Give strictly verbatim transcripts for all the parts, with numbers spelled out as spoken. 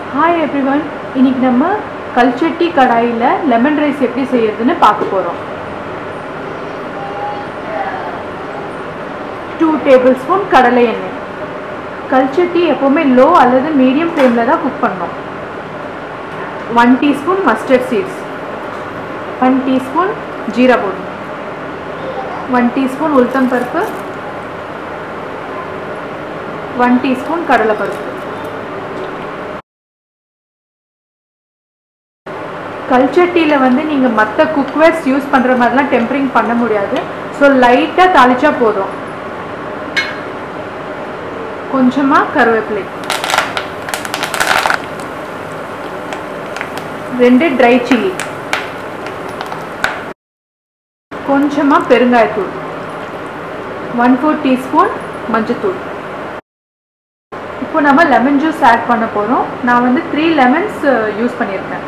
Hi everyone, இன்னைக்கு நம்ம கல்ச்சட்டி கடாயில லெமன் ரைஸ் எப்படி செய்யறதுன்னு பார்க்க போறோம். two tablespoon கடலை எண்ணெய். கல்ச்சட்டி எப்பவுமே லோ அல்லது மீடியம் ஃப்ளேம்ல தான் குக் பண்ணணும். one teaspoon mustard seeds, one teaspoon jeera பொடி, one teaspoon உளுத்தம் பருப்பு, one teaspoon கடலை பருப்பு. கல்ச்சட்டியில் வந்து நீங்கள் மற்ற குக்வேர்ஸ் யூஸ் பண்ணுற மாதிரிலாம் டெம்பரிங் பண்ண முடியாது. ஸோ லைட்டாக தாளிச்சா போதும். கொஞ்சமாக கருவேப்பிலை, ரெண்டு ட்ரை சில்லி, கொஞ்சமாக பெருங்காயத்தூள், ஒன் ஃபோர் டீஸ்பூன் மஞ்சத்தூள். இப்போ நம்ம லெமன் ஜூஸ் ஆட் பண்ண போகிறோம். நான் வந்து த்ரீ லெமன்ஸ் யூஸ் பண்ணியிருக்கேன்.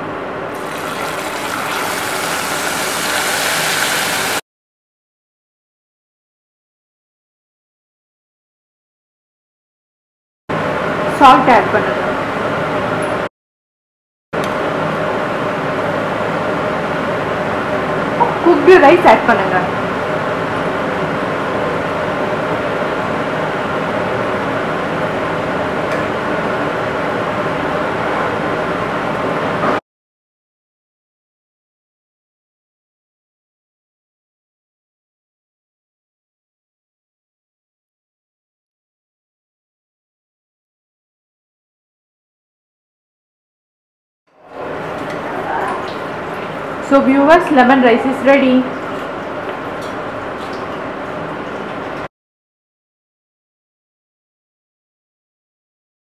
சால்ட் ஆட் பண்ணுங்க. குக்டு ரைஸ் ஆட் பண்ணுங்க. So viewers, lemon rice is ready.